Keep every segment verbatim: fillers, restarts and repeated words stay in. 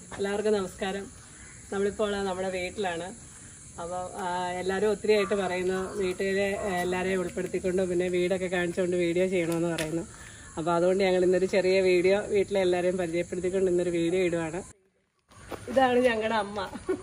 എല്ലാവർക്കും നമസ്കാരം. നമ്മളിപ്പോൾ നമ്മുടെ വീട്ടിലാണ്. അപ്പോൾ എല്ലാവരും ഒത്തിരി ആയിട്ട് പറയുന്നു വീട്ടിലെ എല്ലാവരെയും ഉൾപ്പെടുത്തിക്കൊണ്ട് പിന്നെ വീടൊക്കെ കാണിച്ചുകൊണ്ട് വീഡിയോ ചെയ്യണമെന്ന് പറയുന്നു. അപ്പോൾ അതുകൊണ്ട് ഞങ്ങൾ ഇന്നൊരു ചെറിയ വീഡിയോ വീട്ടിലെ എല്ലാവരെയും പരിചയപ്പെടുത്തിക്കൊണ്ട് ഇന്നൊരു വീഡിയോ ഇടുവാണ്. ഇതാണ് ഞങ്ങളുടെ അമ്മ.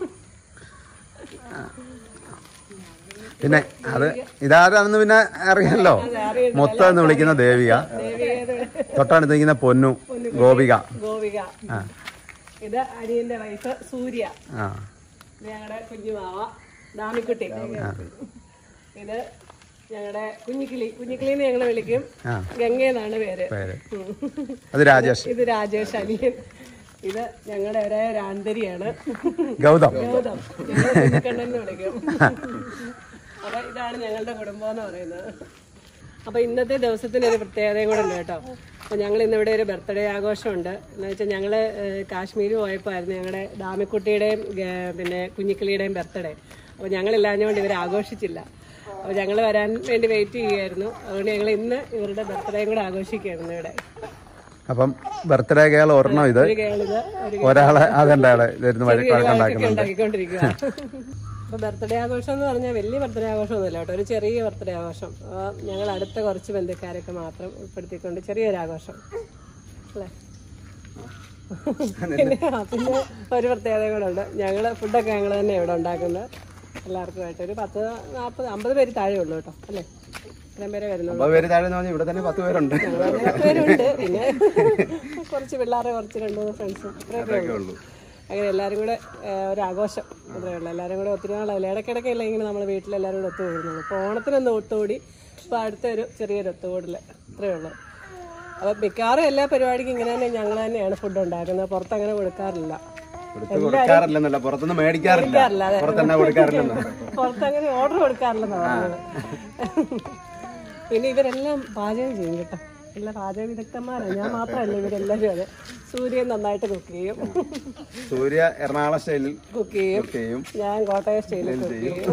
പിന്നെ അത് ഇതാരാണെന്ന് പിന്നെ അറിയാമല്ലോ. മൊത്തം എന്ന് വിളിക്കുന്ന ദേവിക, തൊട്ടടുത്ത് നിൽക്കുന്ന പൊന്നു ഗോപിക. ഗോപിക ഇത് അനിയന്റെ വൈഫ് സൂര്യ. ഇത് ഞങ്ങളുടെ കുഞ്ഞുമാവ ദാമിക്കുട്ടി. ഇത് ഞങ്ങളുടെ കുഞ്ഞിക്കിളി. കുഞ്ഞിക്കിളിന്ന് ഞങ്ങള് വിളിക്കും. ഗംഗയെന്നാണ് പേര്. അത് രാജേഷ്. ഇത് രാജേഷ് അനിയൻ. ഇത് ഞങ്ങളുടെ ഒരേ രാന്തരിയാണ് ഗൗതം. ഗൗതം കുഞ്ഞിക്കണ്ണെന്ന് വിളിക്കും. അപ്പൊ ഇതാണ് ഞങ്ങളുടെ കുടുംബം എന്ന് പറയുന്നത്. അപ്പൊ ഇന്നത്തെ ദിവസത്തിന് ഒരു പ്രത്യേകതയും കൂടെ ഉണ്ട് കേട്ടോ. അപ്പൊ ഞങ്ങൾ ഇന്നിവിടെ ഒരു ബർത്ത്ഡേ ആഘോഷമുണ്ട്. എന്ന് വെച്ചാൽ ഞങ്ങള് കാശ്മീർ പോയപ്പോ ആയിരുന്നു ഞങ്ങളുടെ ദാമിക്കുട്ടിയുടെയും പിന്നെ കുഞ്ഞിക്കിളിയുടെയും ബർത്ത്ഡേ. അപ്പൊ ഞങ്ങളില്ലാഞ്ഞുകൊണ്ട് ഇവർ ആഘോഷിച്ചില്ല. അപ്പൊ ഞങ്ങൾ വരാൻ വേണ്ടി വെയിറ്റ് ചെയ്യുമായിരുന്നു. അതുകൊണ്ട് ഞങ്ങൾ ഇന്ന് ഇവരുടെ ബർത്ത്ഡേയും കൂടെ ആഘോഷിക്കുകയായിരുന്നു ഇവിടെ. അപ്പം ബർത്ത്ഡേ കേൾ ഒരെണ്ണം, ഇത് ഒരാളെ അതുണ്ടാണ് ഉണ്ടാക്കിക്കൊണ്ടിരിക്കുക. അപ്പൊ ബർത്ത്ഡേ ആഘോഷം എന്ന് പറഞ്ഞാൽ വലിയ ബർത്ത്ഡേ ആഘോഷമൊന്നുമില്ല കേട്ടോ, ഒരു ചെറിയ ബർത്ത്ഡേ ആഘോഷം. ഞങ്ങൾ അടുത്ത കുറച്ച് ബന്ധുക്കാരൊക്കെ മാത്രം ഉൾപ്പെടുത്തിക്കൊണ്ട് ചെറിയൊരു ആഘോഷം അല്ലേ. പിന്നെ പിന്നെ ഒരു പ്രത്യേകത കൂടെ ഉണ്ട്. ഞങ്ങള് ഫുഡൊക്കെ ഞങ്ങൾ തന്നെ ഇവിടെ ഉണ്ടാക്കുന്നത് എല്ലാവർക്കുമായിട്ട്. ഒരു പത്ത് നാൽപ്പത് അമ്പത് പേര് താഴെ ഉള്ളൂ കേട്ടോ അല്ലേ. ഇത്രയും പേരെ വരുന്നുള്ളൂ. ഇവിടെ തന്നെ പത്ത് പേരുണ്ട്. പേരുണ്ട്. പിന്നെ കുറച്ച് പിള്ളേരെ കുറച്ച് രണ്ടു മൂന്ന് ഫ്രണ്ട്സും ഇത്രയൊക്കെ ഉള്ളൂ. അങ്ങനെ എല്ലാവരും കൂടെ ഒരാഘോഷം അത്രേ ഉള്ളൂ. എല്ലാവരും കൂടെ ഒത്തിരി നാളല്ല ഇടയ്ക്കിടയ്ക്ക് അല്ല ഇങ്ങനെ നമ്മൾ വീട്ടിലെല്ലാവരും കൂടെ ഒത്തുകൂടുന്നുള്ളൂ. ഇപ്പോൾ ഓണത്തിനൊന്ന് ഒത്തുകൂടി, ഇപ്പോൾ അടുത്തൊരു ചെറിയൊരു ഒത്തുകൂടിൽ ഇത്രയേ ഉള്ളൂ. അപ്പോൾ മിക്കവാറും എല്ലാ പരിപാടിക്കും ഇങ്ങനെ തന്നെ ഞങ്ങൾ തന്നെയാണ് ഫുഡ് ഉണ്ടാക്കുന്നത്. പുറത്തങ്ങനെ കൊടുക്കാറില്ല. പുറത്തങ്ങനെ ഓർഡർ കൊടുക്കാറില്ലെന്നാണ് പറഞ്ഞത്. പിന്നെ ഇവരെല്ലാം പാചകം ചെയ്യും കേട്ടോ. എല്ലാ പാചക വിദഗ്ധന്മാരാണ്. ഞാൻ മാത്രമല്ല, ഇവരെല്ലാവരും അതെ. സൂര്യൻ നന്നായിട്ട് കുക്ക് ചെയ്യും. സൂര്യ എറണാകുളം സ്റ്റൈലിൽ കുക്ക് ചെയ്യും. ഞാൻ കോട്ടയം സ്റ്റൈലിൽ കുക്ക് ചെയ്യും.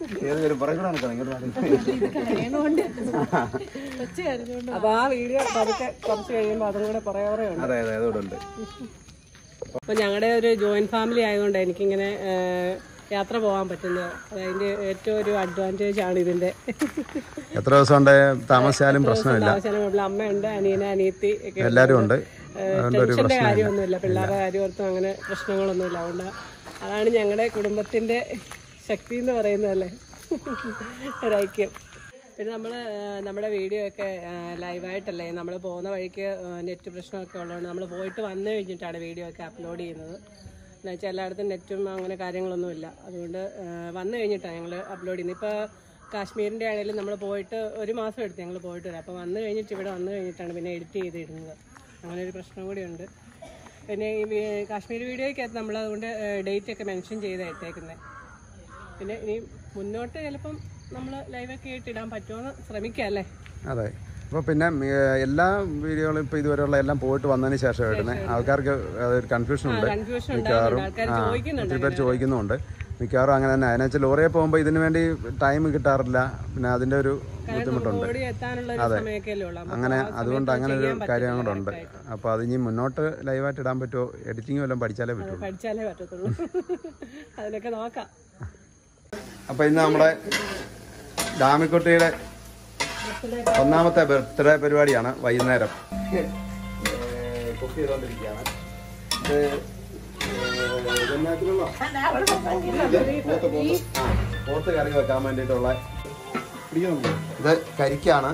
അപ്പൊ ആ വീഡിയോ അതൊക്കെ കുറച്ച് കഴിയുമ്പോൾ അതും കൂടെ കുറേ കുറേ ഉണ്ട്. അപ്പൊ ഞങ്ങളുടെ ഒരു ജോയിന്റ് ഫാമിലി ആയതുകൊണ്ട് എനിക്കിങ്ങനെ യാത്ര പോകാൻ പറ്റുന്നത് അതിന്റെ ഏറ്റവും ഒരു അഡ്വാൻറ്റേജ് ആണ് ഇതിന്റെ. എത്ര ദിവസം കൊണ്ട് താമസിച്ചാലും പ്രശ്നമില്ല. അമ്മയുണ്ട്, അനിയന അനിയത്തി എല്ലാവരും ഉണ്ട്. ടെൻഷന്റെ കാര്യമൊന്നുമില്ല, പിള്ളേരുടെ കാര്യമൊന്നും അങ്ങനെ പ്രശ്നങ്ങളൊന്നുമില്ല. അതുകൊണ്ട് അതാണ് ഞങ്ങളുടെ കുടുംബത്തിന്റെ ശക്തി എന്ന് പറയുന്നതല്ലേ, ഒരൈക്യം. പിന്നെ നമ്മൾ നമ്മുടെ വീഡിയോ ഒക്കെ ലൈവായിട്ടല്ലേ നമ്മൾ പോകുന്ന വഴിക്ക് നെറ്റ് പ്രശ്നമൊക്കെ ഉള്ളതുകൊണ്ട് നമ്മൾ പോയിട്ട് വന്നു കഴിഞ്ഞിട്ടാണ് വീഡിയോ ഒക്കെ അപ്ലോഡ് ചെയ്യുന്നത്. എന്ന് വെച്ചാൽ എല്ലായിടത്തും നെറ്റും അങ്ങനെ കാര്യങ്ങളൊന്നുമില്ല. അതുകൊണ്ട് വന്നു കഴിഞ്ഞിട്ടാണ് ഞങ്ങൾ അപ്ലോഡ് ചെയ്യുന്നത്. ഇപ്പോൾ കാശ്മീരിൻ്റെ ആണെങ്കിലും നമ്മൾ പോയിട്ട് ഒരു മാസം എടുത്ത് ഞങ്ങൾ പോയിട്ട് വരാം. അപ്പോൾ വന്നു കഴിഞ്ഞിട്ട് ഇവിടെ വന്നു കഴിഞ്ഞിട്ടാണ് പിന്നെ എഡിറ്റ് ചെയ്തിടുന്നത്. അങ്ങനെ ഒരു പ്രശ്നം കൂടിയുണ്ട്. പിന്നെ ഈ കാശ്മീർ വീഡിയോയ്ക്കകത്ത് നമ്മൾ അതുകൊണ്ട് ഡേറ്റ് ഒക്കെ മെൻഷൻ ചെയ്ത് ഇട്ടേക്കുന്നത്. പിന്നെ ഇനി മുന്നോട്ട് ചിലപ്പം നമ്മൾ ലൈവൊക്കെ ആയിട്ട് ഇടാൻ പറ്റുമെന്ന് ശ്രമിക്കാം അല്ലേ. അതെ. അപ്പോൾ പിന്നെ എല്ലാ വീഡിയോകളും ഇപ്പോൾ ഇതുവരെയുള്ള എല്ലാം പോയിട്ട് വന്നതിന് ശേഷം ഇടുന്നത്. ആൾക്കാർക്ക് അതൊരു കൺഫ്യൂഷൻ ഉണ്ട്. മിക്കവാറും ഒത്തിരി പേര് ചോദിക്കുന്നുണ്ട്. മിക്കവാറും അങ്ങനെ തന്നെ. അതിനെച്ചാൽ ലോറിയെ പോകുമ്പോൾ ഇതിനു വേണ്ടി ടൈം കിട്ടാറില്ല. പിന്നെ അതിൻ്റെ ഒരു ബുദ്ധിമുട്ടുണ്ട്. അതെ, അങ്ങനെ അതുകൊണ്ട് അങ്ങനെ ഒരു കാര്യം കൂടെ ഉണ്ട്. അപ്പോൾ അത് ഇനി മുന്നോട്ട് ലൈവായിട്ട് ഇടാൻ പറ്റുമോ? എഡിറ്റിംഗ് വല്ലതും പഠിച്ചാലേ പറ്റുള്ളൂ. പഠിച്ചാലേ പറ്റത്തുള്ളൂ. അതിനൊക്കെ നോക്കാം. അപ്പോൾ ഇന്ന് നമ്മുടെ ദാമിക്കുട്ടിയുടെ ഒന്നാമത്തെ ബർത്ത്ഡേ പരിപാടിയാണ്. വൈകുന്നേരം കുക്ക് ചെയ്തുകൊണ്ടിരിക്കുകയാണ്. പോത്ത് കറി വെക്കാൻ വേണ്ടിയിട്ടുള്ള ഇത് കരിക്കാണ്.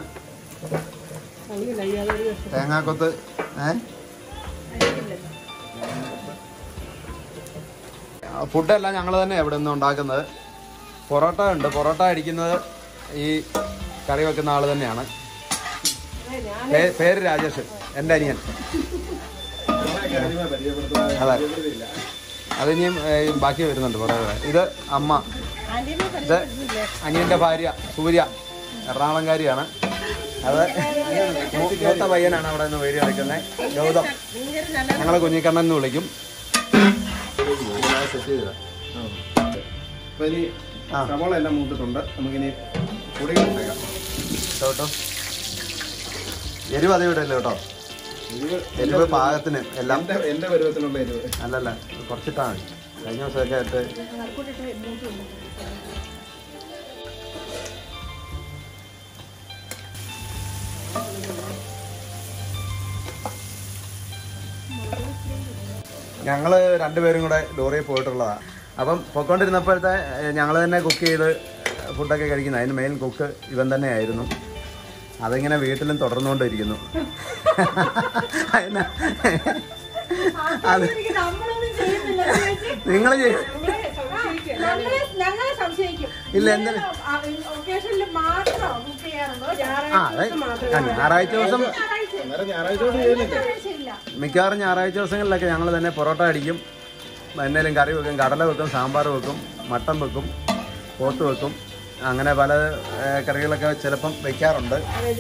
തേങ്ങാക്കൊത്ത്. ഏഹ് ഫുഡെല്ലാം ഞങ്ങൾ തന്നെ ഇവിടെ നിന്ന് ഉണ്ടാക്കുന്നത്. പൊറോട്ട ഉണ്ട്. പൊറോട്ട അടിക്കുന്നത് ഈ കറി വെക്കുന്ന ആള് തന്നെയാണ്. പേര് രാജേഷ്, എൻ്റെ അനിയൻ. അതെ, അതിനിയും ബാക്കി വരുന്നുണ്ട് കുറേ കൂടെ. ഇത് അമ്മ. ഇത് അനിയൻ്റെ ഭാര്യ സൂര്യ, എറണാകുളംകാരിയാണ്. അത് മൂത്ത പയ്യനാണ് അവിടെ നിന്ന് വീഡിയോ എടുക്കുന്നത്. ഗൗതം, ഞങ്ങളെ കുഞ്ഞിക്കണ്ണൻ എന്ന് വിളിക്കും. സെറ്റ് ചെയ്ത അപ്പോൾ ഇനി സവോള എല്ലാം മൂത്തിട്ടുണ്ട്. നമുക്കിനി പൊടികൾ ഉണ്ടാക്കാം കേട്ടോ. എരിവ് അതേ വിടല്ലോ കേട്ടോ. എരിവ് പാകത്തിന് എല്ലാം എന്റെ പരുവത്തിനുള്ള എരിവ്. അല്ലല്ല കുറച്ചിട്ടാ മതി. കഴിഞ്ഞ ദിവസമൊക്കെ ആയിട്ട് ഞങ്ങള് രണ്ടുപേരും കൂടെ ലോറിയിൽ പോയിട്ടുള്ളതാണ്. അപ്പം പൊയ്ക്കൊണ്ടിരുന്നപ്പോഴത്തെ ഞങ്ങൾ തന്നെ കുക്ക് ചെയ്ത് ഫുഡൊക്കെ കഴിക്കുന്നത്. അതിന് മെയിൻ കുക്ക് ഇവൻ തന്നെയായിരുന്നു. അതിങ്ങനെ വീട്ടിലും തുടർന്നുകൊണ്ടിരിക്കുന്നു. അത് നിങ്ങൾ ഇല്ല എന്താ ആ അതെ ഞായറാഴ്ച ദിവസം മിക്കവാറും ഞായറാഴ്ച ദിവസങ്ങളിലൊക്കെ ഞങ്ങൾ തന്നെ പൊറോട്ട അടിക്കും, എന്തെങ്കിലും കറി വെക്കും, കടല വെക്കും, സാമ്പാർ വെക്കും, മട്ടൻ വെക്കും, പോത്ത് വെക്കും, അങ്ങനെ പല കറികളൊക്കെ ചിലപ്പം വെക്കാറുണ്ട്.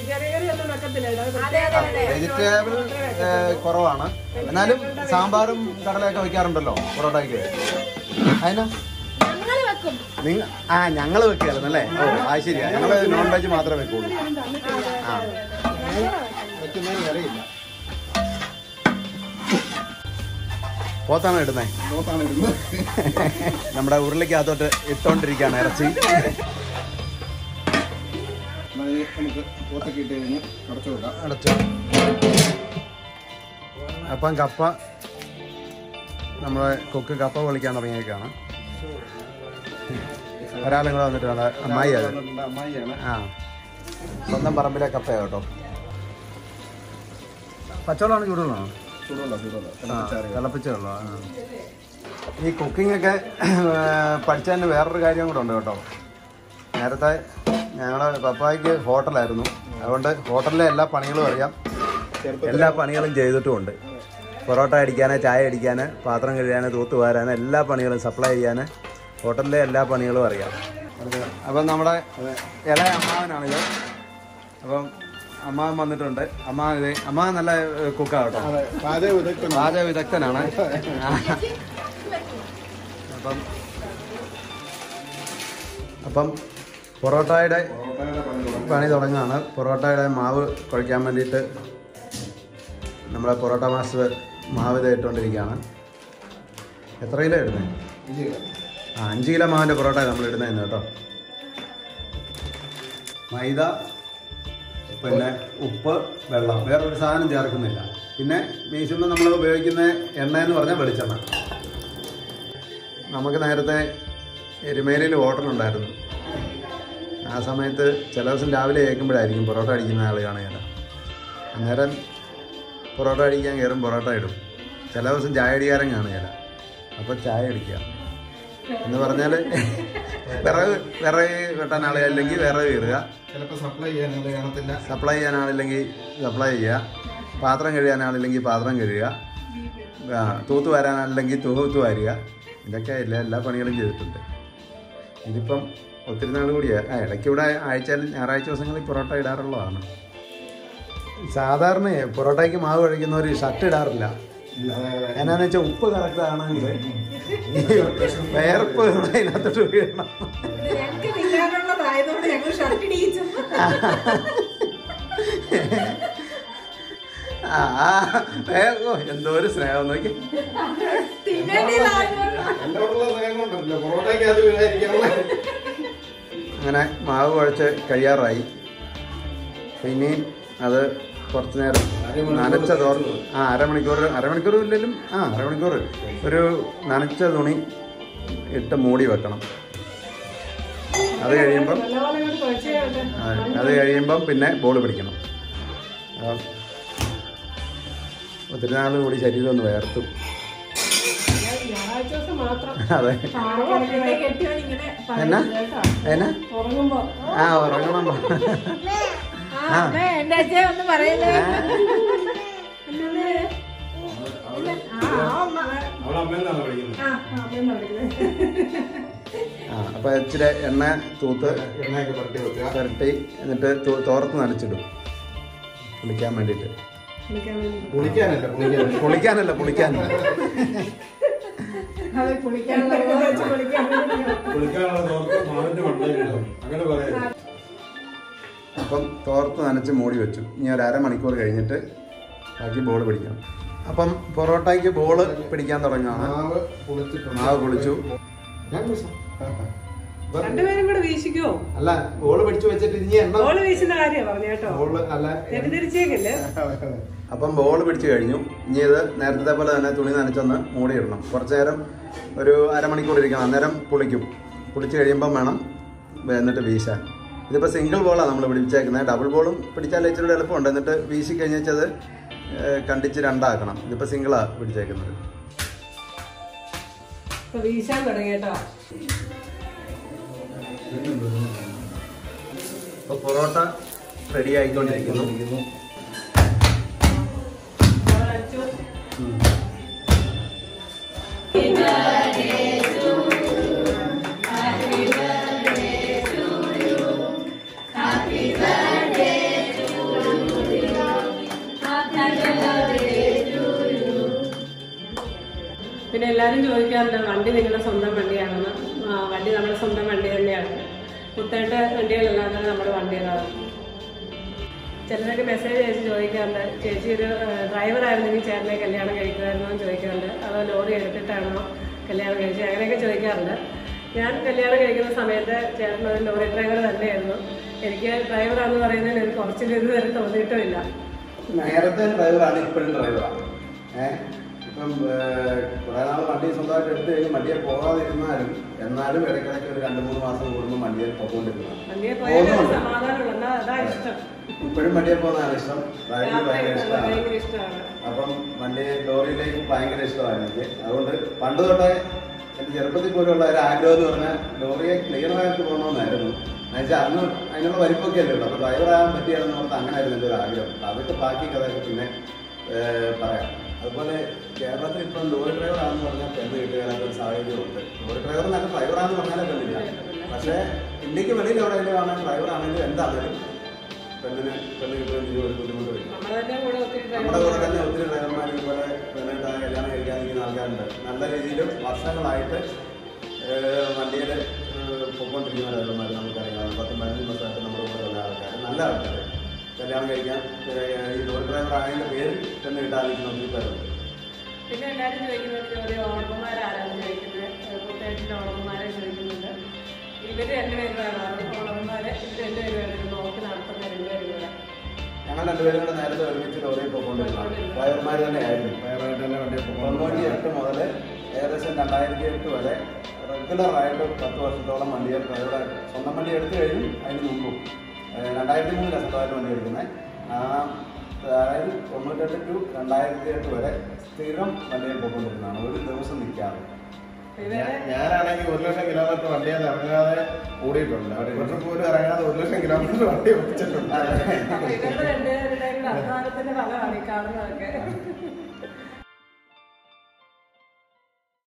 വെജിറ്റബിൾ കുറവാണ്, എന്നാലും സാമ്പാറും കടലയൊക്കെ വെക്കാറുണ്ടല്ലോ പൊറോട്ടയ്ക്ക്. അതിനാ നിങ്ങ ആ ഞങ്ങൾ വെക്കുകയായിരുന്നല്ലേ? ഓ അത് ശരിയാ, ഞങ്ങൾ നോൺ വെജ് മാത്രമേ വെക്കുള്ളൂ. ആ അറിയില്ല. പോത്താണോ ഇടുന്നേ? പോത്താണ് ഇടുന്നത്. നമ്മുടെ ഉരുളിക്കകത്തോട്ട് ഇട്ടോണ്ടിരിക്കുകയാണ് ഇറച്ചി. നമുക്ക് പോത്തൊക്കെ ഇട്ട് കഴിഞ്ഞ് അടച്ചു കൊടുക്കാം. അടച്ചു. അപ്പം കപ്പ നമ്മളെ കുക്ക് കപ്പ പൊളിക്കാൻ തുടങ്ങിയേക്കാണ്. ഒരാളും കൂടെ വന്നിട്ട് വേണ്ട. അമ്മായി അത് അമ്മായിയാണ്. ആ സ്വന്തം പറമ്പിലെ കപ്പയാ കേട്ടോ. പച്ചവെള്ളമാണ് ചൂടുവെള്ളമാണോ? ചൂടുള്ള ചൂടുള്ള തിളപ്പിച്ച വെള്ളം. ഈ കുക്കിംഗ് ഒക്കെ പഠിച്ചതിന് വേറൊരു കാര്യം കൂടെ ഉണ്ട് കേട്ടോ. നേരത്തെ ഞങ്ങളുടെ പപ്പായ്ക്ക് ഹോട്ടലായിരുന്നു, അതുകൊണ്ട് ഹോട്ടലിലെ എല്ലാ പണികളും അറിയാം, എല്ലാ പണികളും ചെയ്തിട്ടുമുണ്ട്. പൊറോട്ട അടിക്കാൻ, ചായ അടിക്കാൻ, പാത്രം കഴുകാൻ, തൂത്ത് വാരാൻ, എല്ലാ പണികളും സപ്ലൈ ചെയ്യാൻ ഹോട്ടലിലെ എല്ലാ പണികളും അറിയാം. അപ്പം നമ്മുടെ ഇളയ അമ്മാവനാണിത്. അപ്പം അമ്മാവൻ വന്നിട്ടുണ്ട്. അമ്മ ഇത് അമ്മ നല്ല കുക്കാണ് കേട്ടോ, പാചക വിദഗ്ധൻ പാചക വിദഗ്ധനാണ്. അപ്പം അപ്പം പൊറോട്ടയുടെ പണി തുടങ്ങുകയാണ്. പൊറോട്ടയുടെ മാവ് കുഴയ്ക്കാൻ വേണ്ടിയിട്ട് നമ്മുടെ പൊറോട്ട മാസ്റ്റർ മാവ് തേട്ടുകൊണ്ടിരിക്കുകയാണ്. എത്ര കിലോ ഇടുന്നത്? ആ അഞ്ച് കിലോ മാവിൻ്റെ പൊറോട്ട നമ്മൾ ഇടുന്നതെന്ന് കേട്ടോ. മൈദ, പിന്നെ ഉപ്പ്, വെള്ളം, വേറൊരു സാധനം ചേർക്കുന്നില്ല. പിന്നെ മീശുമ്പോൾ നമ്മൾ ഉപയോഗിക്കുന്ന എണ്ണ എന്ന് പറഞ്ഞാൽ വെളിച്ചെണ്ണ. നമുക്ക് നേരത്തെ എരുമേലിയിൽ ഹോട്ടലുണ്ടായിരുന്നു. ആ സമയത്ത് ചില ദിവസം രാവിലെ കേൾക്കുമ്പോഴായിരിക്കും പൊറോട്ട അടിക്കുന്ന ആൾ കാണുകയില്ല. അന്നേരം പൊറോട്ട അടിക്കാൻ കയറും, പൊറോട്ട ഇടും. ചില ദിവസം ചായ അടിക്കാരൻ കാണുകയില്ല, അപ്പോൾ ചായ അടിക്കുക എന്ന് പറഞ്ഞാൽ വിറക് വിറക് വെട്ടാൻ ആളുകളില്ലെങ്കിൽ വിറക് കീറുക, ചിലപ്പോൾ സപ്ലൈ ചെയ്യാൻ കാണത്തില്ല, സപ്ലൈ ചെയ്യാനാളില്ലെങ്കിൽ സപ്ലൈ ചെയ്യുക, പാത്രം കഴുകാനാളില്ലെങ്കിൽ പാത്രം കഴുകുക, തൂത്ത് വരാനാളില്ലെങ്കിൽ തൂത്ത് വാരുക. ഇതൊക്കെ എല്ലാ എല്ലാ പണികളും ചെയ്തിട്ടുണ്ട്. ഇതിപ്പം ഒത്തിരി നാൾ കൂടിയാണ്. ആ ഇടയ്ക്ക് ഇവിടെ ആഴ്ചയിൽ ഞായറാഴ്ച ദിവസങ്ങളിൽ പൊറോട്ട ഇടാറുള്ളതാണ്. സാധാരണ പൊറോട്ടയ്ക്ക് മാവ് കഴിക്കുന്നവർ ഷർട്ട് ഇടാറില്ല. എന്നാന്ന് വെച്ചാൽ ഉപ്പ് കറക്റ്റ് ആണെങ്കിൽ വേർപ്പ് അതിനകത്തോട്ട് വീഴണം. ആ എന്തോ ഒരു സ്നേഹം നോക്കി. അങ്ങനെ മാവ് കുഴച്ച് കഴിയാറായി. പിന്നെയും അത് കുറച്ച് നേരം നനച്ച തോർന്ന് ആ അരമണിക്കൂർ അരമണിക്കൂർ ഇല്ലെങ്കിലും ആ അരമണിക്കൂർ ഒരു നനച്ച തുണി ഇട്ട് മൂടി വെക്കണം. അത് കഴിയുമ്പം അത് കഴിയുമ്പം പിന്നെ ബോൾ പിടിക്കണം. ഒത്തിരി നാൾ കൂടി ശരീരം ഒന്ന് വേർത്തു. അതെ എന്നാ എന്നാ ആ ഉറങ്ങണം. ആ അപ്പൊ ഇച്ചിരി എണ്ണ തൂത്ത് എണ്ണയൊക്കെ പുരട്ടി വെക്കുക, പുരട്ടി എന്നിട്ട് തോർത്ത് നനച്ചിടും കുളിക്കാൻ വേണ്ടിയിട്ട്. കുളിക്കാനല്ല കുളിക്കാനല്ല കുളിക്കാനല്ല അപ്പം തോർത്ത് നനച്ച് മൂടി വെച്ചു. ഇനി ഒരു അരമണിക്കൂർ കഴിഞ്ഞിട്ട് ബാക്കി ബോൾ പിടിക്കണം. അപ്പം പൊറോട്ടയ്ക്ക് ബോള് പിടിക്കാൻ തുടങ്ങുകയാണ്. മാവ് പൊളിച്ചിട്ടുണ്ട്. മാവ് പൊളിച്ചു. രണ്ടുപേരും കൂടെ വീശിക്കോ? അല്ല, ബോള് പിടിച്ചു വെച്ചിട്ട് ഇനി എണ്ണ ബോള് വീശുന്ന കാര്യം പറഞ്ഞു കേട്ടോ. ബോള് അല്ല, തെറ്റിദ്ധരിച്ചേക്കല്ലേ. അപ്പം ബോൾ പിടിച്ചു കഴിഞ്ഞു. ഇനി ഇത് നേരത്തെ പോലെ തന്നെ തുണി നനച്ചൊന്ന് മൂടിയിടണം. കുറച്ചു നേരം ഒരു അരമണിക്കൂർ ഇരിക്കണം. അന്നേരം പുളിക്കും. പുളിച്ച് കഴിയുമ്പം വേണം എന്നിട്ട് വീശാൻ. ഇതിപ്പോൾ സിംഗിൾ ബോളാണ് നമ്മൾ പിടിച്ചേക്കുന്നത്. ഡബിൾ ബോളും പിടിച്ചാൽ ഇച്ചിരി എളുപ്പമുണ്ട്. എന്നിട്ട് വീശി കഴിഞ്ഞത് കണ്ടിച്ച് രണ്ടാക്കണം. ഇതിപ്പോൾ സിംഗിളാണ് പിടിച്ചേക്കുന്നത്. വീശാൻ തുടങ്ങി കേട്ടോ. ഇപ്പോൾ പൊറോട്ട റെഡി ആയിക്കൊണ്ടിരിക്കുന്നു. പിന്നെ എല്ലാവരും ചോദിക്കാറുണ്ട് വണ്ടി നിങ്ങളുടെ സ്വന്തം വണ്ടിയാണെന്ന്. വണ്ടി നമ്മുടെ സ്വന്തം വണ്ടി തന്നെയാണ്. കുത്തേട്ട വണ്ടികളല്ലാതെ നമ്മുടെ വണ്ടികളാണ്. ചിലരൊക്കെ മെസ്സേജ് അയച്ച് ചോദിക്കാറുണ്ട്, ചേച്ചി ഒരു ഡ്രൈവറായിരുന്നെങ്കിൽ ചേട്ടനെ കല്യാണം കഴിക്കുമായിരുന്നോ എന്ന് ചോദിക്കാറുണ്ട്. അതോ ലോറി എടുത്തിട്ടാണോ കല്യാണം കഴിച്ചത്, അങ്ങനെയൊക്കെ ചോദിക്കാറുണ്ട്. ഞാൻ കല്യാണം കഴിക്കുന്ന സമയത്ത് ചേട്ടൻ ഒരു ലോറി ഡ്രൈവർ തന്നെയായിരുന്നു. എനിക്ക് ഡ്രൈവറാണെന്ന് പറയുന്നതിന് എനിക്ക് കുറച്ച് ഇത് വരെ തോന്നിയിട്ടുമില്ല. നേരത്തെ ഡ്രൈവറാണ്, ഇപ്പോഴും ഡ്രൈവറാണ്. ഏഹ് ഇപ്പം കുറെ നാൾ വണ്ടി സ്വന്തമായിട്ട് എടുത്തു കഴിഞ്ഞ് വണ്ടിയെ പോകാതിരുന്നാലും എന്നാലും ഇടയ്ക്കിടയ്ക്ക് ഒരു രണ്ട് മൂന്ന് മാസം കൂടുമ്പോൾ വണ്ടിയെ പോയിക്കൊണ്ടിരുന്നതാണ്. ഇപ്പോഴും വണ്ടിയെ പോകുന്നതാണ് ഇഷ്ടം. ഡ്രൈവിംഗ് ഭയങ്കര ഇഷ്ടമാണ്. അപ്പം വണ്ടി ലോറിയിലേക്ക് ഭയങ്കര ഇഷ്ടമാണ് എനിക്ക്. അതുകൊണ്ട് പണ്ട് തൊട്ടേ എൻ്റെ ചെറുപ്പത്തിൽ പോലുള്ള ഒരു ആഗ്രഹം എന്ന് പറഞ്ഞാൽ ലോറിയെ ക്ലിയറായിട്ട് പോകണമെന്നായിരുന്നു. എന്നുവെച്ചാൽ അന്ന് അതിനുള്ള വലിപ്പമൊക്കെ അല്ലേ ഉള്ളൂ. അപ്പോൾ ഡ്രൈവറാകാൻ പറ്റിയാലെന്ന് പറഞ്ഞാൽ അങ്ങനെ ആയിരുന്നു എൻ്റെ ഒരു ആഗ്രഹം. അതൊക്കെ ബാക്കി കഥയൊക്കെ പിന്നെ പറയാം. അതുപോലെ കേരളത്തിൽ ഇപ്പം ലോറി ഡ്രൈവറാണെന്ന് പറഞ്ഞാൽ പെണ്ണ് കിട്ടുകയാണെങ്കിൽ ഒരു സാഹചര്യമുണ്ട്. ലോറി ഡ്രൈവർ നല്ല ഡ്രൈവറാണെന്ന് പറഞ്ഞാലേ പെണ്ണില്ല. പക്ഷേ ഇന്ത്യക്ക് വെളിയിൽ എവിടെയെങ്കിലും ആണെങ്കിൽ ഡ്രൈവറാണെങ്കിലും എന്താണെങ്കിലും പെണ്ണിന് പെണ്ണ് കിട്ടുമെങ്കിൽ ഒരു ബുദ്ധിമുട്ട് വരും. നമ്മുടെ കൂടെ തന്നെ ഒത്തിരി ഡ്രൈവർമാർ ഇതുപോലെ പെണ്ണിട്ട് കല്യാണം കഴിക്കാതിരിക്കുന്ന ആൾക്കാരുണ്ട്. നല്ല രീതിയിൽ വർഷങ്ങളായിട്ട് വണ്ടിയിൽ പൊയ്ക്കൊണ്ടിരിക്കുന്ന ഡ്രൈവർമാർ നമുക്കറിയാം. പത്തും പതിനഞ്ച് വർഷമായിട്ട് നമ്മുടെ കൂടെ ഉള്ള ആൾക്കാർ, നല്ല ആൾക്കാർ കല്യാണം കഴിക്കാൻ ഈ ലോറി ഡ്രൈവർ ആയതിൻ്റെ പേരിൽ തന്നെ കിട്ടാതിരിക്കുന്ന ഒത്തിരി പേരുണ്ട്. പിന്നെ എല്ലാവരും ചോദിക്കുന്നത് ഒരു ഓണർമാരാരാണ് ചോദിക്കുന്നത്. കുട്ടേട്ടിൻ്റെ ഓണർമാരെ ചോദിക്കുന്നുണ്ട്. ഇവർ രണ്ടുപേരുമാണ് ഓണർമാരെ. ഇത് രണ്ടുപേരും നോക്കി നടത്തുന്ന രണ്ടുപേരും കൂടെ. ഞങ്ങൾ രണ്ടുപേരും കൂടെ നേരത്തെ ഒരുമിച്ച് ലോറിയിൽ പോയിക്കൊണ്ടിരുന്നത് ഡ്രൈവർമാർ തന്നെയായിരുന്നു. തൊണ്ണൂറ്റി എട്ട് മുതൽ ഏകദേശം രണ്ടായിരത്തി എട്ട് വരെ റെഗുലറായിട്ട് പത്ത് വർഷത്തോളം വണ്ടിയെ ഡ്രൈവറായിട്ട് സ്വന്തം വണ്ടി എടുത്തു കഴിഞ്ഞു. അതിന് മുമ്പും രണ്ടായിരത്തി മൂന്ന് ലക്ഷമായിട്ട് വണ്ടി എടുക്കുന്നത്. അതായത് തൊണ്ണൂറ്റെട്ട് ടു രണ്ടായിരത്തി എട്ട് വരെ സ്ഥിരം വണ്ടിയിൽ പോയിക്കൊണ്ടിരുന്നതാണ്, ഒരു ദിവസം നിൽക്കാറ്. ഞാനാണെങ്കിൽ ഒരു ലക്ഷം കിലോമീറ്റർ വണ്ടിയിൽ ഇറങ്ങാതെ ഓടിയിട്ടുണ്ട്. ഒരു വർഷം പോലും ഇറങ്ങാതെ ഒരു ലക്ഷം കിലോമീറ്റർ വണ്ടി ഓടിച്ചിട്ടുണ്ട്.